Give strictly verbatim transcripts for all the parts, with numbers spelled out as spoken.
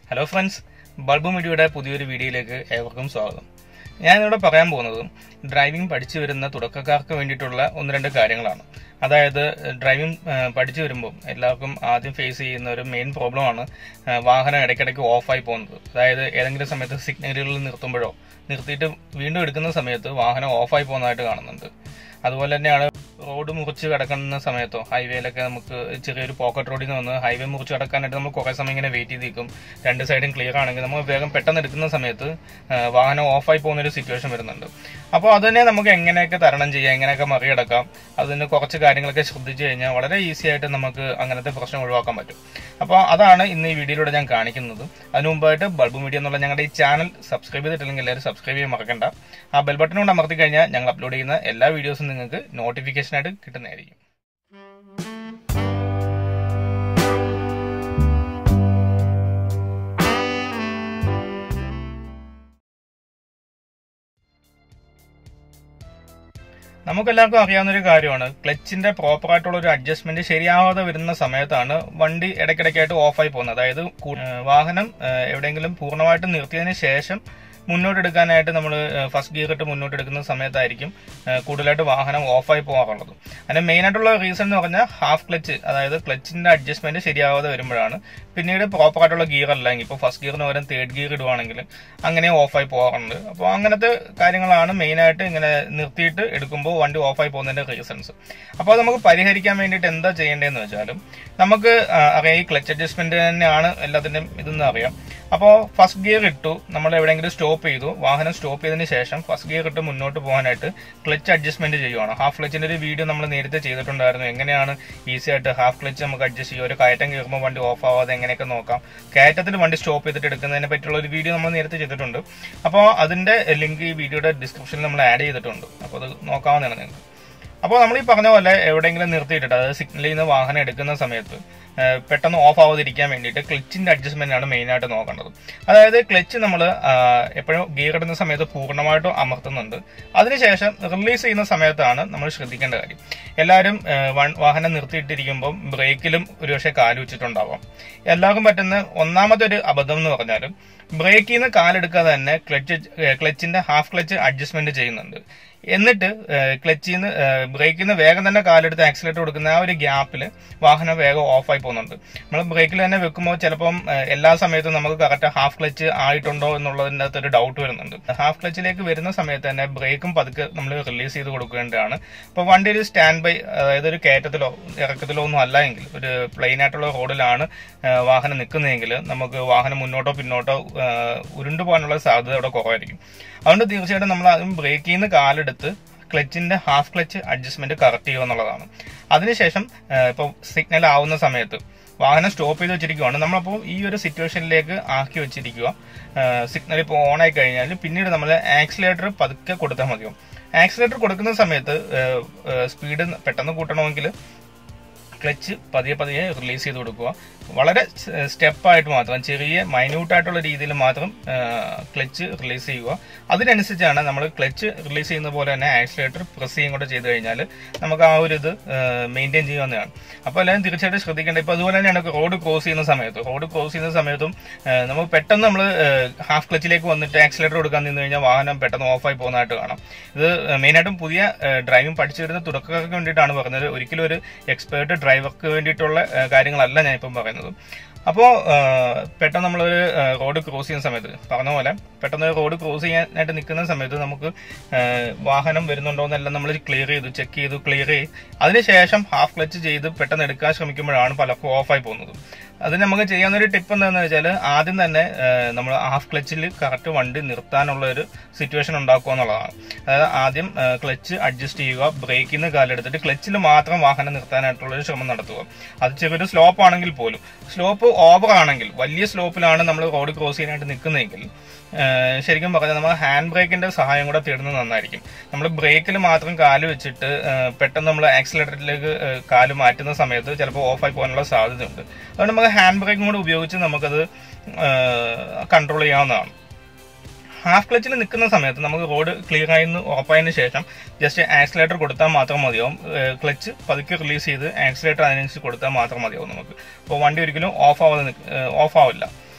Hello friends, bulb മീഡിയയുടെ പുതിയൊരു വീഡിയോയിലേക്ക് ഏവർക്കും സ്വാഗതം. ഞാനിവിടെ പറയാൻ പോകുന്നത് ഡ്രൈവിംഗ് പഠിച്ചു വരുന്ന തുടക്കക്കാർക്ക് വേണ്ടിയിട്ടുള്ള ഒന്ന് രണ്ട് കാര്യങ്ങളാണ്. അതായത് ഡ്രൈവിംഗ് പഠിച്ചു വരുമ്പോൾ എല്ലാവർക്കും ആദ്യം ഫേസ് ചെയ്യുന്ന ഒരു മെയിൻ പ്രോബ്ലമാണ് വാഹനം ഇടയ്ക്കിടയ്ക്ക് ഓഫായി പോകുന്നത്. അതായത് ഏതെങ്കിലും സമയത്ത് സിഗ്നലുകളിൽ നിർത്തുമ്പോഴോ നിർത്തിയിട്ട് വീണ്ടും എടുക്കുന്ന സമയത്ത് വാഹനം ഓഫായി പോകുന്നതായിട്ട് കാണുന്നുണ്ട്. അതുപോലെ തന്നെയാണ് റോഡ് മുറിച്ച് കിടക്കുന്ന സമയത്തോ ഹൈവേയിലൊക്കെ നമുക്ക് ചെറിയൊരു പോക്കറ്റ് റോഡിൽ നിന്ന് വന്ന് ഹൈവേ മുറിച്ച് കിടക്കാനായിട്ട് നമ്മൾ കുറേ സമയം ഇങ്ങനെ വെയിറ്റ് ചെയ്ത് നിൽക്കും. രണ്ട് സൈഡും ക്ലിയർ ആണെങ്കിൽ നമ്മൾ വേഗം പെട്ടെന്ന് എടുക്കുന്ന സമയത്ത് വാഹനം ഓഫായി പോകുന്ന ഒരു സിറ്റുവേഷൻ വരുന്നുണ്ട്. അപ്പോൾ അതിനെ നമുക്ക് എങ്ങനെയൊക്കെ തരണം ചെയ്യാം, എങ്ങനെയൊക്കെ മറികടക്കാം, അതിന് കുറച്ച് കാര്യങ്ങളൊക്കെ ശ്രദ്ധിച്ചു കഴിഞ്ഞാൽ വളരെ ഈസി ആയിട്ട് നമുക്ക് അങ്ങനത്തെ പ്രശ്നം ഒഴിവാക്കാൻ പറ്റും. അപ്പോൾ അതാണ് ഇന്ന് ഈ വീഡിയോയിലൂടെ ഞാൻ കാണിക്കുന്നത്. അതിന് മുമ്പായിട്ട് ബൾബ് മീഡിയ എന്നുള്ള ഞങ്ങളുടെ ഈ ചാനൽ സബ്സ്ക്രൈബ് ചെയ്തിട്ടില്ലെങ്കിൽ എല്ലാവരും സബ്സ്ക്രൈബ് ചെയ്യാൻ മറക്കണ്ട. ആ ബെൽ ബട്ടൺ കൊണ്ട് അമർത്തി കഴിഞ്ഞാൽ ഞങ്ങൾ അപ്ലോഡ് ചെയ്യുന്ന എല്ലാ വീഡിയോസും നിങ്ങൾക്ക് നോട്ടിഫിക്കേഷൻ ആയിട്ട് കിട്ടുന്നതായിരിക്കും. നമുക്കെല്ലാവർക്കും അറിയാവുന്ന ഒരു കാര്യമാണ്, ക്ലച്ചിന്റെ പ്രോപ്പർ ആയിട്ടുള്ള ഒരു അഡ്ജസ്റ്റ്മെന്റ് ശരിയാവാതെ വരുന്ന സമയത്താണ് വണ്ടി ഇടയ്ക്കിടയ്ക്കായിട്ട് ഓഫായി പോകുന്നത്. അതായത് വാഹനം എവിടെയെങ്കിലും പൂർണ്ണമായിട്ട് നിർത്തിയതിനു ശേഷം മുന്നോട്ടെടുക്കാനായിട്ട് നമ്മൾ ഫസ്റ്റ് ഗിയർ ഇട്ട് മുന്നോട്ട് എടുക്കുന്ന സമയത്തായിരിക്കും കൂടുതലായിട്ട് വാഹനം ഓഫായി പോകാറുള്ളത്. അതിന് മെയിൻ ആയിട്ടുള്ള റീസൺ എന്ന് പറഞ്ഞാൽ ഹാഫ് ക്ലച്ച്, അതായത് ക്ലച്ചിന്റെ അഡ്ജസ്റ്റ്മെന്റ് ശരിയാവാതെ വരുമ്പോഴാണ്. പിന്നീട് പ്രോപ്പർ ആയിട്ടുള്ള ഗിയർ അല്ലെങ്കിൽ ഇപ്പോൾ ഫസ്റ്റ് ഗിയറിന് പകരം തേർഡ് ഗിയർ ഇടുവാണെങ്കിൽ അങ്ങനെ ഓഫായി പോകാറുണ്ട്. അപ്പോൾ അങ്ങനത്തെ കാര്യങ്ങളാണ് മെയിൻ ആയിട്ട് ഇങ്ങനെ നിർത്തിയിട്ട് എടുക്കുമ്പോൾ വണ്ടി ഓഫായി പോകുന്നതിന്റെ റീസൺസ്. അപ്പോൾ അത് നമുക്ക് പരിഹരിക്കാൻ വേണ്ടിയിട്ട് എന്താ ചെയ്യേണ്ടതെന്ന് വെച്ചാലും നമുക്ക് അറിയാം, ഈ ക്ലച്ച് അഡ്ജസ്റ്റ്മെന്റ് തന്നെയാണ് എല്ലാത്തിന്റെയും ഇതെന്ന് അറിയാം. അപ്പോൾ ഫസ്റ്റ് ഗിയർ ഇട്ടു, നമ്മൾ എവിടെയെങ്കിലും സ്റ്റോപ്പ് ചെയ്തു, വാഹനം സ്റ്റോപ്പ് ചെയ്തതിന് ശേഷം ഫസ്റ്റ് ഗിയർ ഇട്ട് മുന്നോട്ട് പോകാനായിട്ട് ക്ലച്ച് അഡ്ജസ്റ്റ്മെന്റ് ചെയ്യുവാണ്. ഹാഫ് ക്ലച്ചിന്റെ ഒരു വീഡിയോ നമ്മൾ നേരത്തെ ചെയ്തിട്ടുണ്ടായിരുന്നു. എങ്ങനെയാണ് ഈസി ആയിട്ട് ഹാഫ് ക്ലച്ച് നമുക്ക് അഡ്ജസ്റ്റ് ചെയ്യുക, ഒരു കയറ്റം കയറുമ്പോൾ വണ്ടി ഓഫ് ആവാതെ എങ്ങനെയൊക്കെ നോക്കാം, കയറ്റത്തിൽ വണ്ടി സ്റ്റോപ്പ് ചെയ്തിട്ട് എടുക്കുന്നതിനെ പറ്റിയുള്ള ഒരു വീഡിയോ നമ്മൾ നേരത്തെ ചെയ്തിട്ടുണ്ട്. അപ്പോൾ അതിന്റെ ലിങ്ക് ഈ വീഡിയോയുടെ ഡിസ്ക്രിപ്ഷനിൽ നമ്മൾ ആഡ് ചെയ്തിട്ടുണ്ട്. അപ്പോൾ അത് നോക്കാവുന്നതാണ് നിങ്ങൾക്ക്. അപ്പോൾ നമ്മൾ ഈ പറഞ്ഞ പോലെ എവിടെയെങ്കിലും നിർത്തിയിട്ടിട്ട്, അതായത് സിഗ്നലിൽ നിന്ന് വാഹനം എടുക്കുന്ന സമയത്ത് പെട്ടെന്ന് ഓഫ് ആവാതിരിക്കാൻ വേണ്ടിയിട്ട് ക്ലച്ചിന്റെ അഡ്ജസ്റ്റ്മെന്റ് ആണ് മെയിൻ ആയിട്ട് നോക്കേണ്ടത്. അതായത് ക്ലച്ച് നമ്മൾ എപ്പോഴും ഗിയർ ഇടുന്ന സമയത്ത് പൂർണ്ണമായിട്ടും അമർത്തുന്നുണ്ട്. അതിനുശേഷം റിലീസ് ചെയ്യുന്ന സമയത്താണ് നമ്മൾ ശ്രദ്ധിക്കേണ്ട കാര്യം. എല്ലാവരും വാഹനം നിർത്തിയിട്ടിരിക്കുമ്പോൾ ബ്രേക്കിലും ഒരുപക്ഷെ കാല് വെച്ചിട്ടുണ്ടാവാം. എല്ലാവർക്കും പറ്റുന്ന ഒന്നാമത്തെ ഒരു അബദ്ധം എന്ന് പറഞ്ഞാലും ബ്രേക്കിൽ നിന്ന് കാലെടുക്കാതെ തന്നെ ക്ലച്ച് ക്ലച്ചിന്റെ ഹാഫ് ക്ലച്ച് അഡ്ജസ്റ്റ്മെന്റ് ചെയ്യുന്നുണ്ട്. എന്നിട്ട് ക്ലച്ചിൽ നിന്ന് ബ്രേക്കിൽ നിന്ന് വേഗം തന്നെ കാലെടുത്ത് ആക്സിലേറ്റർ കൊടുക്കുന്ന ആ ഒരു ഗ്യാപ്പിൽ വാഹനം വേഗം ഓഫായി പോകുന്നുണ്ട്. നമ്മൾ ബ്രേക്കിൽ തന്നെ വെക്കുമ്പോൾ ചിലപ്പം എല്ലാ സമയത്തും നമുക്ക് കറക്റ്റ് ഹാഫ് ക്ലച്ച് ആയിട്ടുണ്ടോ എന്നുള്ളതിൻ്റെ അകത്ത് ഒരു ഡൗട്ട് വരുന്നുണ്ട്. ഹാഫ് ക്ലച്ചിലേക്ക് വരുന്ന സമയത്ത് തന്നെ ബ്രേക്കും പതുക്കെ നമ്മൾ റിലീസ് ചെയ്ത് കൊടുക്കേണ്ടതാണ്. അപ്പോൾ വണ്ടി ഒരു സ്റ്റാൻഡ് ബൈ, അതായത് ഒരു കയറ്റത്തിലോ ഇറക്കത്തിലോ ഒന്നും അല്ല എങ്കിൽ, ഒരു പ്ലെയിൻ ആയിട്ടുള്ള റോഡിലാണ് വാഹനം നിൽക്കുന്നതെങ്കിൽ നമുക്ക് വാഹനം മുന്നോട്ടോ പിന്നോട്ടോ ഉരുണ്ടു പോകാനുള്ള സാധ്യത അവിടെ കുറവായിരിക്കും. അതുകൊണ്ട് തീർച്ചയായിട്ടും നമ്മൾ അതും ബ്രേക്കിൽ നിന്ന് കാലെടുത്ത് ക്ലച്ചിന്റെ ഹാഫ് ക്ലച്ച് അഡ്ജസ്റ്റ്മെന്റ് കറക്റ്റ് ചെയ്യുക എന്നുള്ളതാണ്. അതിനുശേഷം ഇപ്പോൾ സിഗ്നൽ ആവുന്ന സമയത്ത് വാഹനം സ്റ്റോപ്പ് ചെയ്ത് വെച്ചിരിക്കുകയാണ്, നമ്മളപ്പോൾ ഈ ഒരു സിറ്റുവേഷനിലേക്ക് ആക്കി വെച്ചിരിക്കുക. സിഗ്നൽ ഇപ്പോൾ ഓൺ ആയി കഴിഞ്ഞാൽ പിന്നീട് നമ്മൾ ആക്സിലേറ്റർ പതുക്കെ കൊടുത്താൽ മതിയോ. ആക്സിലേറ്റർ കൊടുക്കുന്ന സമയത്ത് സ്പീഡ് പെട്ടെന്ന് കൂട്ടണമെങ്കിൽ ക്ലച്ച് പതിയെ പതിയെ റിലീസ് ചെയ്ത് കൊടുക്കുക. വളരെ സ്റ്റെപ്പായിട്ട് മാത്രം, ചെറിയ മൈന്യൂട്ടായിട്ടുള്ള രീതിയിൽ മാത്രം ക്ലച്ച് റിലീസ് ചെയ്യുക. അതിനനുസരിച്ചാണ് നമ്മൾ ക്ലച്ച് റിലീസ് ചെയ്യുന്ന പോലെ തന്നെ ആക്സിലേറ്റർ പ്രസ് ചെയ്യും കൂടെ ചെയ്ത് കഴിഞ്ഞാൽ നമുക്ക് ആ ഒരു ഇത് മെയിൻറ്റെയിൻ ചെയ്യാവുന്നതാണ്. അപ്പോൾ എല്ലാവരും തീർച്ചയായിട്ടും ശ്രദ്ധിക്കേണ്ടത്. ഇപ്പോൾ അതുപോലെ തന്നെയാണ് റോഡ് ക്രോസ് ചെയ്യുന്ന സമയത്ത് റോഡ് ക്രോസ് ചെയ്യുന്ന സമയത്തും നമുക്ക് പെട്ടെന്ന് നമ്മൾ ഹാഫ് ക്ലച്ചിലേക്ക് വന്നിട്ട് ആക്സിലേറ്റർ കൊടുക്കാൻ നിന്ന് കഴിഞ്ഞാൽ വാഹനം പെട്ടെന്ന് ഓഫായി പോകുന്നതായിട്ട് കാണാം. ഇത് മെയിനായിട്ടും പുതിയ ഡ്രൈവിംഗ് പഠിച്ചു വരുന്ന തുടക്കക്കാർക്ക് വേണ്ടിയിട്ടാണ് പറഞ്ഞത്. ഒരിക്കലും ഒരു എക്സ്പേർട്ട് ഡ്രൈവർക്ക് വേണ്ടിയിട്ടുള്ള കാര്യങ്ങളല്ല ഞാൻ ഇപ്പം പറയുന്നത്. അപ്പോൾ പെട്ടെന്ന് നമ്മളൊരു റോഡ് ക്രോസ് ചെയ്യുന്ന സമയത്ത് പറഞ്ഞ പോലെ പെട്ടെന്ന് റോഡ് ക്രോസ് ചെയ്യാനായിട്ട് നിൽക്കുന്ന സമയത്ത് നമുക്ക് വാഹനം വരുന്നുണ്ടോ എന്നെല്ലാം നമ്മൾ ക്ലിയർ ചെയ്തു, ചെക്ക് ചെയ്തു, ക്ലിയർ ചെയ്ത് അതിനുശേഷം ഹാഫ് ക്ലച്ച് ചെയ്ത് പെട്ടെന്ന് എടുക്കാൻ ശ്രമിക്കുമ്പോഴാണ് പലർക്കും ഓഫായി പോകുന്നത്. അതിന് നമുക്ക് ചെയ്യാവുന്ന ഒരു ടിപ്പ് എന്താണെന്ന് വെച്ചാൽ ആദ്യം തന്നെ നമ്മൾ ഹാഫ് ക്ലച്ചിൽ കറക്റ്റ് വണ്ടി നിർത്താനുള്ള ഒരു സിറ്റുവേഷൻ ഉണ്ടാക്കുക എന്നുള്ളതാണ്. അതായത് ആദ്യം ക്ലച്ച് അഡ്ജസ്റ്റ് ചെയ്യുക, ബ്രേക്കിൽ നിന്ന് കാലെടുത്തിട്ട് ക്ലച്ചിൽ മാത്രം വാഹനം നിർത്താനായിട്ടുള്ള ഒരു ശ്രമം നടത്തുക. അത് ചെറിയൊരു സ്ലോപ്പ് ആണെങ്കിൽ പോലും, സ്ലോപ്പ് ഓവർ ആണെങ്കിൽ, വലിയ സ്ലോപ്പിലാണ് നമ്മൾ റോഡ് ക്രോസ് ചെയ്യാനായിട്ട് നിൽക്കുന്നതെങ്കിൽ ശരിക്കും പറഞ്ഞാൽ നമ്മൾ ഹാൻഡ് ബ്രേക്കിന്റെ സഹായം കൂടെ തേടുന്നത് നന്നായിരിക്കും. നമ്മൾ ബ്രേക്കിൽ മാത്രം കാല് വെച്ചിട്ട് പെട്ടെന്ന് നമ്മൾ ആക്സിലേറ്ററിലേക്ക് കാല് മാറ്റുന്ന സമയത്ത് ചിലപ്പോൾ ഓഫായി പോകാനുള്ള സാധ്യതയുണ്ട്. അതുകൊണ്ട് നമുക്ക് ഹാൻഡ് ബ്രേക്കും കൂടെ ഉപയോഗിച്ച് നമുക്കത് കൺട്രോൾ ചെയ്യാവുന്നതാണ്. ഹാഫ് ക്ലച്ചിൽ നിൽക്കുന്ന സമയത്ത് നമുക്ക് റോഡ് ക്ലിയർ ആയി ഉറപ്പായതിനു ശേഷം ജസ്റ്റ് ആക്സിലേറ്റർ കൊടുത്താൽ മാത്രം മതിയാവും. ക്ലച്ച് പതുക്കെ റിലീസ് ചെയ്ത് ആക്സിലേറ്റർ അതിനനുസരിച്ച് കൊടുത്താൽ മാത്രം മതിയാവും നമുക്ക്. അപ്പോൾ വണ്ടി ഒരിക്കലും ഓഫ് ആവാതെ ഓഫ് ആവില്ല.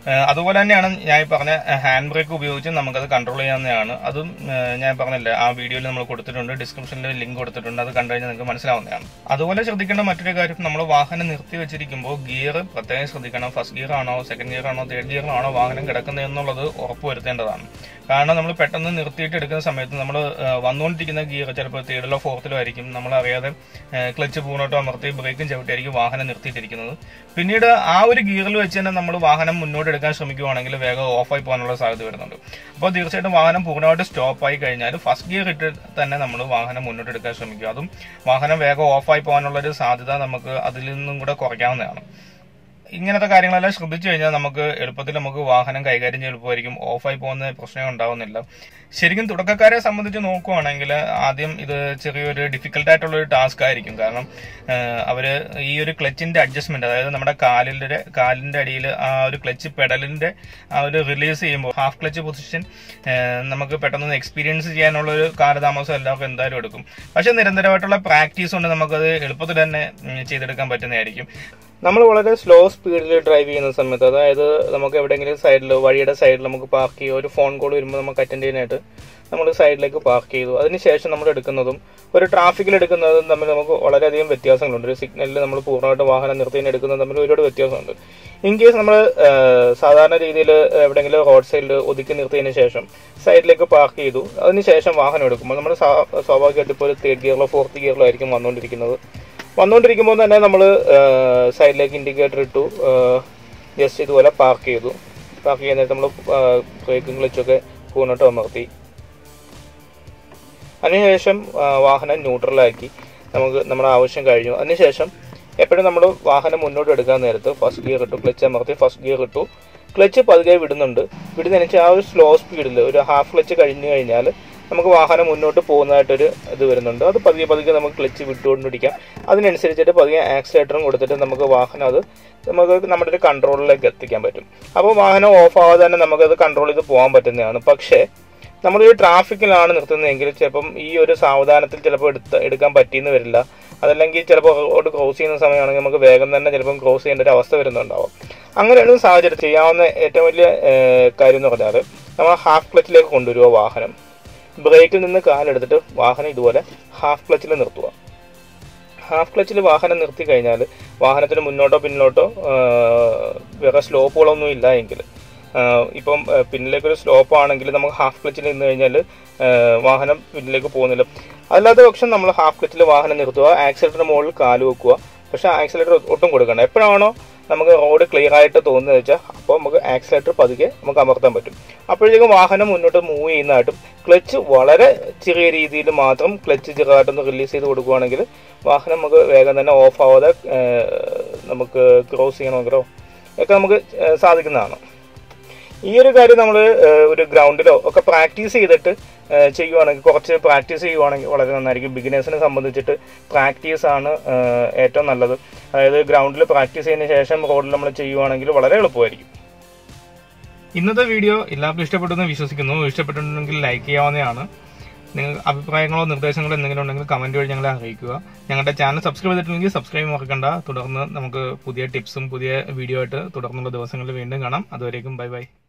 അതുപോലെ തന്നെയാണ് ഞാൻ പറഞ്ഞ ഹാൻഡ് ബ്രേക്ക് ഉപയോഗിച്ച് നമുക്കത് കൺട്രോൾ ചെയ്യാവുന്നതാണ്. അതും ഞാൻ പറഞ്ഞില്ലേ, ആ വീഡിയോയിൽ നമ്മൾ കൊടുത്തിട്ടുണ്ട്, ഡിസ്ക്രിപ്ഷനിൽ ലിങ്ക് കൊടുത്തിട്ടുണ്ട്, അത് കണ്ടു കഴിഞ്ഞാൽ നിങ്ങൾക്ക് മനസ്സിലാവുന്നതാണ്. അതുപോലെ ശ്രദ്ധിക്കേണ്ട മറ്റൊരു കാര്യം, നമ്മൾ വാഹനം നിർത്തി വെച്ചിരിക്കുമ്പോൾ ഗിയർ പ്രത്യേകം ശ്രദ്ധിക്കണം. ഫസ്റ്റ് ഗിയർ ആണോ, സെക്കൻഡ് ഗിയർ ആണോ, തേർഡ് ഗിയർ ആണോ വാഹനം കിടക്കുന്നത് എന്നുള്ളത് ഉറപ്പുവരുത്തേണ്ടതാണ്. കാരണം നമ്മൾ പെട്ടെന്ന് നിർത്തിയിട്ട് എടുക്കുന്ന സമയത്ത് നമ്മൾ വന്നുകൊണ്ടിരിക്കുന്ന ഗിയർ ചിലപ്പോൾ തേർഡിലോ ഫോർത്തിലോ ആയിരിക്കും. നമ്മൾ അറിയാതെ ക്ലച്ച് പൂർണ്ണമായിട്ടോ അമർത്തി ബ്രേക്കും ചവിട്ടിയായിരിക്കും വാഹനം നിർത്തിയിട്ടിരിക്കുന്നത്. പിന്നീട് ആ ഒരു ഗിയറിൽ വെച്ച് തന്നെ നമ്മൾ വാഹനം മുന്നോട്ട് എടുക്കാൻ ശ്രമിക്കുവാണെങ്കിൽ വേഗം ഓഫായി പോകാനുള്ള സാധ്യത വരുന്നുണ്ട്. അപ്പോൾ തീർച്ചയായിട്ടും വാഹനം പൂർണ്ണമായിട്ട് സ്റ്റോപ്പ് ആയി കഴിഞ്ഞാൽ ഫസ്റ്റ് ഗിയർ ഇട്ട് തന്നെ നമ്മൾ വാഹനം മുന്നോട്ട് എടുക്കാൻ ശ്രമിക്കുക. അതും വാഹനം വേഗം ഓഫായി പോകാനുള്ള ഒരു സാധ്യത നമുക്ക് അതിൽ നിന്നും കൂടെ കുറയ്ക്കാവുന്നതാണ്. ഇങ്ങനത്തെ കാര്യങ്ങളെല്ലാം ശ്രദ്ധിച്ചു കഴിഞ്ഞാൽ നമുക്ക് എളുപ്പത്തിൽ നമുക്ക് വാഹനം കൈകാര്യം ചെയ്യാൻ എളുപ്പമായിരിക്കും. ഓഫായി പോകുന്ന പ്രശ്നം ഉണ്ടാവുന്നില്ല. ശരിക്കും തുടക്കക്കാരെ സംബന്ധിച്ച് നോക്കുവാണെങ്കിൽ ആദ്യം ഇത് ചെറിയൊരു ഡിഫിക്കൽട്ട് ആയിട്ടുള്ള ഒരു ടാസ്ക് ആയിരിക്കും. കാരണം അവര് ഈ ഒരു ക്ലച്ചിന്റെ അഡ്ജസ്റ്റ്മെന്റ്, അതായത് നമ്മുടെ കാലിന്റെ കാലിന്റെ അടിയിൽ ആ ഒരു ക്ലച്ച് പെഡലിന്റെ ആ ഒരു റിലീസ് ചെയ്യുമ്പോൾ ഹാഫ് ക്ലച്ച് പൊസിഷൻ നമുക്ക് പെട്ടെന്ന് എക്സ്പീരിയൻസ് ചെയ്യാനുള്ള ഒരു കാലതാമസം എല്ലാവർക്കും എന്തായാലും എടുക്കും. പക്ഷെ നിരന്തരമായിട്ടുള്ള പ്രാക്ടീസ് കൊണ്ട് നമുക്കത് എളുപ്പത്തിൽ തന്നെ ചെയ്തെടുക്കാൻ പറ്റുന്നതായിരിക്കും. നമ്മൾ വളരെ സ്ലോ സ്പീഡിൽ ഡ്രൈവ് ചെയ്യുന്ന സമയത്ത്, അതായത് നമുക്ക് എവിടെയെങ്കിലും സൈഡിൽ വഴിയുടെ സൈഡിൽ നമുക്ക് പാർക്ക് ചെയ്യുക, ഒരു ഫോൺ കോൾ വരുമ്പോൾ നമുക്ക് അറ്റൻഡ് ചെയ്യാനായിട്ട് നമ്മൾ സൈഡിലേക്ക് പാർക്ക് ചെയ്തു. അതിനുശേഷം നമ്മൾ എടുക്കുന്നതും ഒരു ട്രാഫിക്കിൽ എടുക്കുന്നതും തമ്മിൽ നമുക്ക് വളരെയധികം വ്യത്യാസങ്ങളുണ്ട്. ഒരു സിഗ്നലിൽ നമ്മൾ പൂർണ്ണമായിട്ട് വാഹനം നിർത്തി എടുക്കുന്നതും തമ്മിൽ ഒരുപാട് വ്യത്യാസമുണ്ട്. ഇൻ കേസ് നമ്മൾ സാധാരണ രീതിയിൽ എവിടെയെങ്കിലും റോഡ് സൈഡിൽ ഒതുക്കി നിർത്തിയതിന് ശേഷം സൈഡിലേക്ക് പാർക്ക് ചെയ്തു, അതിനുശേഷം വാഹനം എടുക്കുമ്പോൾ നമ്മൾ സ്വാഭാവികമായിട്ട് ഇപ്പോൾ ഒരു തേർഡ് ഗിയറിലോ ഫോർത്ത് ഗിയറിലോ ആയിരിക്കും വന്നുകൊണ്ടിരിക്കുന്നത്. വന്നുകൊണ്ടിരിക്കുമ്പോൾ തന്നെ നമ്മൾ സൈഡിലേക്ക് ഇൻഡിക്കേറ്റർ ഇട്ടു, ജസ്റ്റ് ഇതുപോലെ പാർക്ക് ചെയ്തു. പാർക്ക് ചെയ്യുന്നിട്ട് നമ്മൾ ബ്രേക്കും ക്ലച്ചൊക്കെ പൂർണ്ണമായിട്ട് അമർത്തി. അതിനുശേഷം വാഹനം ന്യൂട്രലാക്കി നമുക്ക് നമ്മുടെ ആവശ്യം കഴിഞ്ഞു. അതിനുശേഷം എപ്പോഴും നമ്മൾ വാഹനം മുന്നോട്ട് എടുക്കാൻ നേരത്ത് ഫസ്റ്റ് ഗിയർ ഇട്ടു, ക്ലച്ച് അമർത്തി ഫസ്റ്റ് ഗിയർ ഇട്ടു, ക്ലച്ച് പതുക്കെ വിടുന്നുണ്ട്. വിടുന്നതിന് ആ ഒരു സ്ലോ സ്പീഡിൽ ഒരു ഹാഫ് ക്ലച്ച് കഴിഞ്ഞു കഴിഞ്ഞാൽ നമുക്ക് വാഹനം മുന്നോട്ട് പോകുന്നതായിട്ടൊരു ഇത് വരുന്നുണ്ട്. അത് പതുക്കെ പതുക്കെ നമുക്ക് ക്ലച്ച് വിട്ടുകൊണ്ടിരിക്കാം. അതിനനുസരിച്ചിട്ട് പതുക്കെ ആക്സിലേറ്ററും കൊടുത്തിട്ട് നമുക്ക് വാഹനം അത് നമുക്ക് നമ്മുടെ ഒരു കൺട്രോളിലേക്ക് എത്തിക്കാൻ പറ്റും. അപ്പോൾ വാഹനം ഓഫ് ആവാതെ തന്നെ നമുക്കത് കൺട്രോൾ ചെയ്ത് പോകാൻ പറ്റുന്നതാണ്. പക്ഷേ നമ്മളൊരു ട്രാഫിക്കിലാണ് നിർത്തുന്നതെങ്കിൽ ചിലപ്പം ഈ ഒരു സാവധാനത്തിൽ ചിലപ്പോൾ എടുത്ത് എടുക്കാൻ പറ്റിയെന്ന് വരില്ല. അതല്ലെങ്കിൽ ചിലപ്പോൾ റോഡ് ക്രോസ് ചെയ്യുന്ന സമയമാണെങ്കിൽ നമുക്ക് വേഗം തന്നെ ചിലപ്പം ക്രോസ് ചെയ്യേണ്ട ഒരു അവസ്ഥ വരുന്നുണ്ടാവും. അങ്ങനെയുള്ള സാഹചര്യം ചെയ്യാവുന്ന ഏറ്റവും വലിയ കാര്യം എന്ന് പറഞ്ഞാൽ നമ്മൾ ഹാഫ് ക്ലച്ചിലേക്ക് കൊണ്ടുവരിക വാഹനം. ബ്രേക്കിൽ നിന്ന് കാലെടുത്തിട്ട് വാഹനം ഇതുപോലെ ഹാഫ് ക്ലച്ചിൽ നിർത്തുക. ഹാഫ് ക്ലച്ചിൽ വാഹനം നിർത്തി കഴിഞ്ഞാൽ വാഹനത്തിന് മുന്നോട്ടോ പിന്നിലോട്ടോ വേറെ സ്ലോപ്പുകളൊന്നും ഇല്ല എങ്കിൽ, ഇപ്പം പിന്നിലേക്കൊരു സ്ലോപ്പ് ആണെങ്കിൽ നമുക്ക് ഹാഫ് ക്ലച്ചിൽ നിന്ന് കഴിഞ്ഞാൽ വാഹനം പിന്നിലേക്ക് പോകുന്നില്ല. അല്ലാത്ത പക്ഷം നമ്മൾ ഹാഫ് ക്ലച്ചിൽ വാഹനം നിർത്തുക, ആക്സിലേറ്ററിന് മുകളിൽ കാല് വെക്കുക. പക്ഷെ ആക്സിലേറ്റർ ഒട്ടും കൊടുക്കണ്ട. എപ്പോഴാണോ നമുക്ക് റോഡ് ക്ലിയർ ആയിട്ട് തോന്നുന്നത് വെച്ചാൽ അപ്പോൾ നമുക്ക് ആക്സിലേറ്റർ പതുക്കെ നമുക്ക് അമർത്താൻ പറ്റും. അപ്പോഴത്തേക്കും വാഹനം മുന്നോട്ട് മൂവ് ചെയ്യുന്നതായിട്ടും ക്ലച്ച് വളരെ ചെറിയ രീതിയിൽ മാത്രം ക്ലച്ച് ചെറുതായിട്ടൊന്ന് റിലീസ് ചെയ്ത് കൊടുക്കുകയാണെങ്കിൽ വാഹനം നമുക്ക് വേഗം തന്നെ ഓഫ് ആവാതെ നമുക്ക് ക്രോസ് ചെയ്യണമെങ്കിലോ ഒക്കെ നമുക്ക് സാധിക്കുന്നതാണ്. ഈ ഒരു കാര്യം നമ്മൾ ഒരു ഗ്രൗണ്ടിലോ ഒക്കെ പ്രാക്ടീസ് ചെയ്തിട്ട് ചെയ്യുവാണെങ്കിൽ, കുറച്ച് പ്രാക്ടീസ് ചെയ്യുവാണെങ്കിൽ വളരെ നന്നായിരിക്കും. ബിഗിനേഴ്സിനെ സംബന്ധിച്ചിട്ട് പ്രാക്ടീസ് ആണ് ഏറ്റവും നല്ലത്. അതായത് ഗ്രൗണ്ടിൽ പ്രാക്ടീസ് ചെയ്തതിന് ശേഷം റോഡിൽ നമ്മൾ ചെയ്യുവാണെങ്കിൽ വളരെ എളുപ്പമായിരിക്കും. ഇന്നത്തെ വീഡിയോ എല്ലാവർക്കും ഇഷ്ടപ്പെട്ടെന്ന് വിശ്വസിക്കുന്നു. ഇഷ്ടപ്പെട്ടിട്ടുണ്ടെങ്കിൽ ലൈക്ക് ചെയ്യാവുന്നതാണ്. നിങ്ങൾ അഭിപ്രായങ്ങളോ നിർദ്ദേശങ്ങളോ എന്തെങ്കിലും ഉണ്ടെങ്കിൽ കമന്റ് വഴി ഞങ്ങളെ അറിയിക്കുക. ഞങ്ങളുടെ ചാനൽ സബ്സ്ക്രൈബ് ചെയ്തിട്ടുണ്ടെങ്കിൽ സബ്സ്ക്രൈബ് മറക്കണ്ട. തുടർന്ന് നമുക്ക് പുതിയ ടിപ്സും പുതിയ വീഡിയോ ആയിട്ട് തുടർന്നുള്ള ദിവസങ്ങളിൽ വീണ്ടും കാണാം. അതുവരേക്കും ബൈ ബൈ.